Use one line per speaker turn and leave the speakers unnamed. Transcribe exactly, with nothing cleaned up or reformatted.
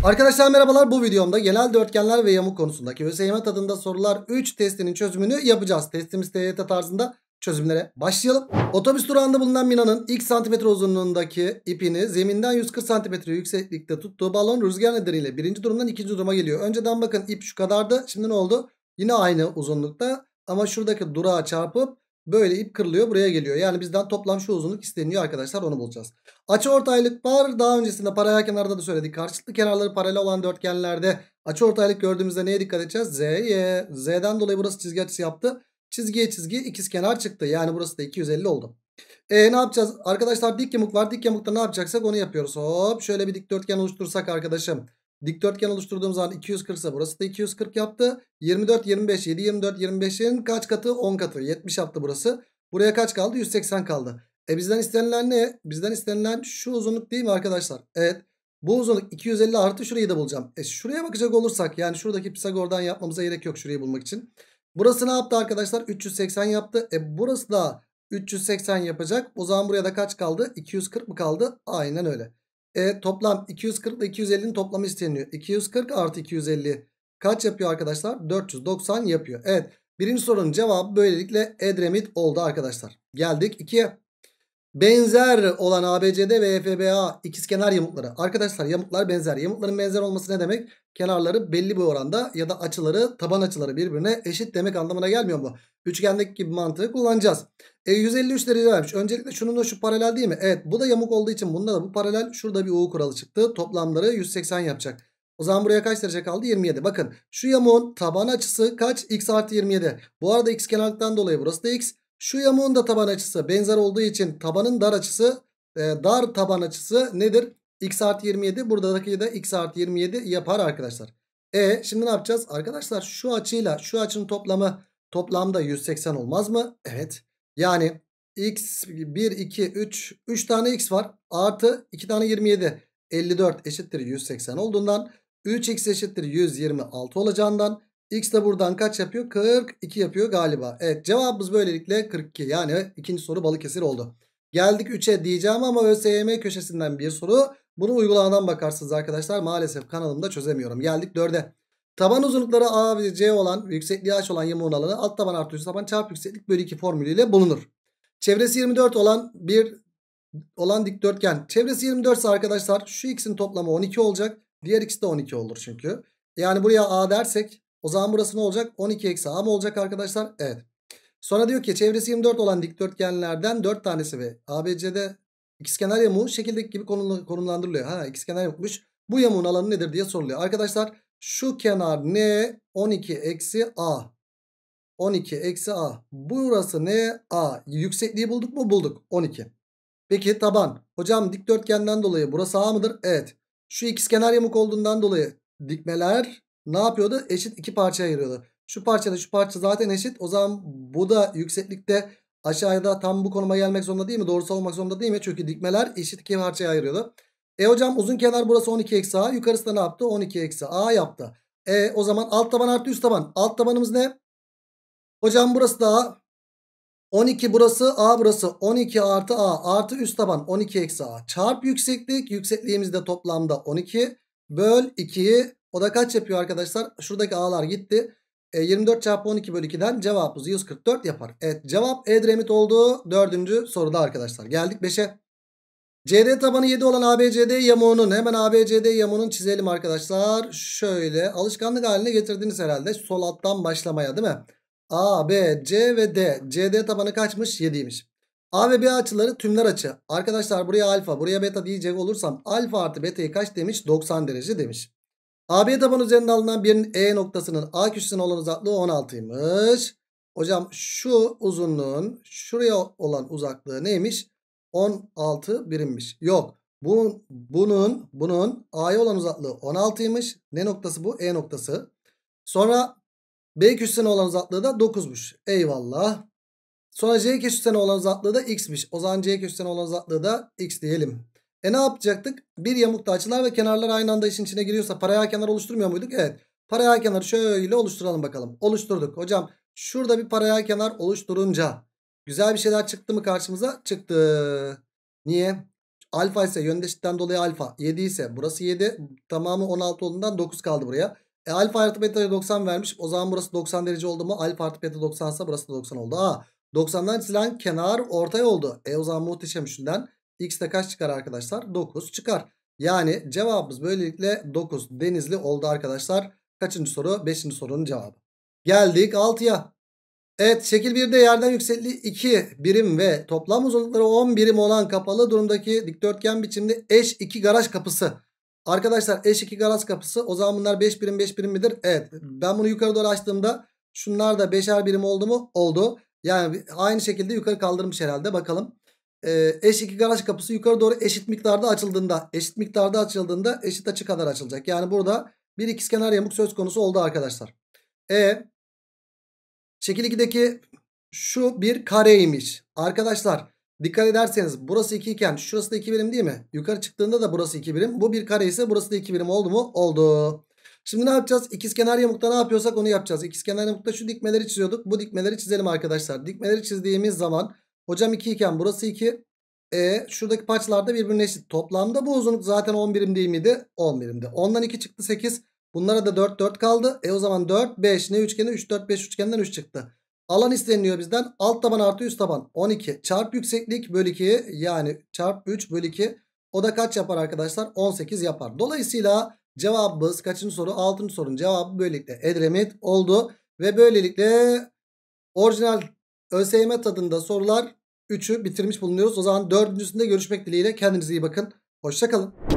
Arkadaşlar merhabalar, bu videomda genel dörtgenler ve yamuk konusundaki ÖSYM tadında sorular üç testinin çözümünü yapacağız. Testimiz T Y T tarzında, çözümlere başlayalım. Otobüs durağında bulunan Mina'nın ilk santimetre uzunluğundaki ipini zeminden yüz kırk santimetre yükseklikte tuttuğu balon rüzgar nedeniyle birinci durumdan ikinci duruma geliyor. Önceden bakın ip şu kadardı, şimdi ne oldu? Yine aynı uzunlukta ama şuradaki durağa çarpıp böyle ip kırılıyor, buraya geliyor. Yani bizden toplam şu uzunluk isteniyor arkadaşlar, onu bulacağız. Açıortaylık var. Daha öncesinde paralel kenarda da söyledik. Karşılıklı kenarları paralel olan dörtgenlerde açıortaylık gördüğümüzde neye dikkat edeceğiz? Z'ye. Z'den dolayı burası çizgi açısı yaptı. Çizgiye çizgi ikizkenar çıktı. Yani burası da iki yüz elli oldu. E ne yapacağız? Arkadaşlar dik yamuk var. Dik yamukta ne yapacaksak onu yapıyoruz. Hop şöyle bir dikdörtgen oluştursak arkadaşım. Dikdörtgen oluşturduğum zaman iki yüz kırk ise burası da iki yüz kırk yaptı. yirmi dört, yirmi beş, yedi, yirmi dört, yirmi beşin kaç katı? on katı. yetmiş yaptı burası. Buraya kaç kaldı? yüz seksen kaldı. E bizden istenilen ne? Bizden istenilen şu uzunluk değil mi arkadaşlar? Evet. Bu uzunluk iki yüz elli artı şurayı da bulacağım. E şuraya bakacak olursak, yani şuradaki Pisagor'dan yapmamıza gerek yok şurayı bulmak için. Burası ne yaptı arkadaşlar? üç yüz seksen yaptı. E burası da üç yüz seksen yapacak. O zaman buraya da kaç kaldı? iki yüz kırk mı kaldı? Aynen öyle. E toplam iki yüz kırk ile iki yüz ellinin toplamı isteniyor. iki yüz kırk artı iki yüz elli kaç yapıyor arkadaşlar? dört yüz doksan yapıyor. Evet. Birinci sorunun cevabı böylelikle Edremit oldu arkadaşlar. Geldik ikiye. Benzer olan A B C D ve E F B A ikizkenar yamukları. Arkadaşlar yamuklar benzer. Yamukların benzer olması ne demek? Kenarları belli bir oranda ya da açıları, taban açıları birbirine eşit demek anlamına gelmiyor mu? Üçgendeki gibi mantığı kullanacağız. E, yüz elli üç derece vermiş. Öncelikle şununla şu paralel değil mi? Evet, bu da yamuk olduğu için bunda da bu paralel. Şurada bir U kuralı çıktı. Toplamları yüz seksen yapacak. O zaman buraya kaç derece kaldı? yirmi yedi. Bakın şu yamuğun taban açısı kaç? X artı yirmi yedi. Bu arada x kenarlıktan dolayı burası da x. Şu yamuğun da taban açısı benzer olduğu için tabanın dar açısı, e, dar taban açısı nedir? X artı yirmi yedi. Buradaki de x artı yirmi yedi yapar arkadaşlar. E şimdi ne yapacağız? Arkadaşlar şu açıyla şu açının toplamı toplamda yüz seksen olmaz mı? Evet. Yani x bir, iki, üç. üç tane x var. Artı iki tane yirmi yedi. elli dört eşittir yüz seksen olduğundan üç x eşittir yüz yirmi altı olacağından x de buradan kaç yapıyor? kırk iki yapıyor galiba. Evet, cevabımız böylelikle kırk iki. Yani ikinci soru Balıkesir oldu. Geldik üçe diyeceğim ama ÖSYM köşesinden bir soru. Bunu uygulamadan bakarsınız arkadaşlar. Maalesef kanalımda çözemiyorum. Geldik dörde. Taban uzunlukları A ve C olan, yüksekliği H olan yamuğun alanı alt taban artı üst taban çarpı yükseklik bölü iki formülüyle bulunur. Çevresi yirmi dört olan bir olan dikdörtgen. Çevresi yirmi dört ise arkadaşlar şu x'in toplamı on iki olacak. Diğer x de on iki olur çünkü. Yani buraya A dersek o zaman burası ne olacak? on iki eksi A mı olacak arkadaşlar? Evet. Sonra diyor ki çevresi yirmi dört olan dikdörtgenlerden dört tanesi ve A B C'de ikizkenar yamuğu şekildeki gibi konumlandırılıyor. Ha, ikizkenar yamukmuş. Bu yamuğun alanı nedir diye soruluyor. Arkadaşlar şu kenar ne? on iki eksi A. on iki eksi A. Burası ne? A. Yüksekliği bulduk mu? Bulduk. on iki. Peki taban. Hocam dikdörtgenden dolayı burası A mıdır? Evet. Şu ikizkenar yamuk olduğundan dolayı dikmeler ne yapıyordu? Eşit iki parçaya ayırıyordu. Şu parçada şu parça zaten eşit. O zaman bu da yükseklikte aşağıda tam bu konuma gelmek zorunda değil mi? Doğrusal olmak zorunda değil mi? Çünkü dikmeler eşit iki parçaya ayırıyordu. E hocam uzun kenar burası on iki eksi A. Yukarısı da ne yaptı? on iki eksi A yaptı. E o zaman alt taban artı üst taban. Alt tabanımız ne? Hocam burası da A. on iki burası, A burası. on iki artı A artı üst taban on iki eksi A. Çarp yükseklik. Yüksekliğimiz de toplamda on iki. Böl ikiyi. O da kaç yapıyor arkadaşlar? Şuradaki A'lar gitti. E, yirmi dört çarpı on iki bölü ikiden cevabımız yüz kırk dört yapar. Evet, cevap Edremit oldu. Dördüncü soruda arkadaşlar. Geldik beşe. C D tabanı yedi olan A B C D yamuğunun, hemen A B C D yamuğunun çizelim arkadaşlar. Şöyle alışkanlık haline getirdiniz herhalde. Sol alttan başlamaya, değil mi? A, B, C ve D. C D tabanı kaçmış? yediymiş. A ve B açıları tümler açı. Arkadaşlar buraya alfa, buraya beta diyecek olursam alfa artı beta'yı kaç demiş? doksan derece demiş. A B tabanı üzerinde alınan bir E noktasının A köşesine olan uzaklığı on altıymış. Hocam şu uzunluğun şuraya olan uzaklığı neymiş? on altı birimmiş. Yok. Bu, bunun bunun A'ya olan uzaklığı on altıymış. Ne noktası bu? E noktası. Sonra B köşesine olan uzaklığı da dokuzmuş. Eyvallah. Sonra C köşesine olan uzaklığı da x'miş. O zaman C köşesine olan uzaklığı da x diyelim. E ne yapacaktık? Bir yamukta açılar ve kenarlar aynı anda işin içine giriyorsa paralel kenar oluşturmuyor muyduk? Evet. Paralel kenarı şöyle oluşturalım bakalım. Oluşturduk. Hocam şurada bir paralel kenar oluşturunca güzel bir şeyler çıktı mı karşımıza? Çıktı. Niye? Alfa ise yöndeşlikten dolayı alfa yedi ise burası yedi. Tamamı on altı olduğundan dokuz kaldı buraya. E, alfa artı beta doksan vermiş. O zaman burası doksan derece oldu mu? Alfa artı beta doksan ise burası da doksan oldu. Aa, doksandan çizilen kenar ortay oldu. E o zaman muhteşem üçünden x'te kaç çıkar arkadaşlar? dokuz çıkar. Yani cevabımız böylelikle dokuz Denizli oldu arkadaşlar. Kaçıncı soru? beşinci sorunun cevabı. Geldik altıya. Evet, şekil birde yerden yüksekliği iki birim ve toplam uzunlukları on birim olan kapalı durumdaki dikdörtgen biçimde eş iki garaj kapısı. Arkadaşlar eş iki garaj kapısı, o zaman bunlar beş birim beş birim midir? Evet, ben bunu yukarı doğru açtığımda şunlar da beşer birim oldu mu? Oldu. Yani aynı şekilde yukarı kaldırmış herhalde, bakalım. Ee, eş iki garaj kapısı yukarı doğru eşit miktarda açıldığında eşit miktarda açıldığında eşit açı kadar açılacak. Yani burada bir ikizkenar yamuk söz konusu oldu arkadaşlar. E Şekil ikideki şu bir kareymiş. Arkadaşlar dikkat ederseniz burası iki iken şurası da iki birim değil mi? Yukarı çıktığında da burası iki birim. Bu bir kare ise burası da iki birim oldu mu? Oldu. Şimdi ne yapacağız? İkizkenar yamukta ne yapıyorsak onu yapacağız. İkizkenar yamukta şu dikmeleri çiziyorduk. Bu dikmeleri çizelim arkadaşlar. Dikmeleri çizdiğimiz zaman hocam iki iken burası iki. E şuradaki parçalar da birbirine eşit. Toplamda bu uzunluk zaten on birim değil miydi? on birimdi. ondan iki çıktı sekiz. Bunlara da dört dört kaldı. E o zaman dört beş ne üçgeni? üç dört beş üçgeninden üç çıktı. Alan isteniyor bizden. Alt taban artı üst taban. on iki çarp yükseklik bölü iki, yani çarp üç bölü iki. O da kaç yapar arkadaşlar? on sekiz yapar. Dolayısıyla cevabımız kaçıncı soru? altıncı sorunun cevabı böylelikle Edremit oldu. Ve böylelikle orijinal ÖSYM tadında sorular üçü bitirmiş bulunuyoruz. O zaman dördüncüsünde görüşmek dileğiyle. Kendinize iyi bakın. Hoşça kalın.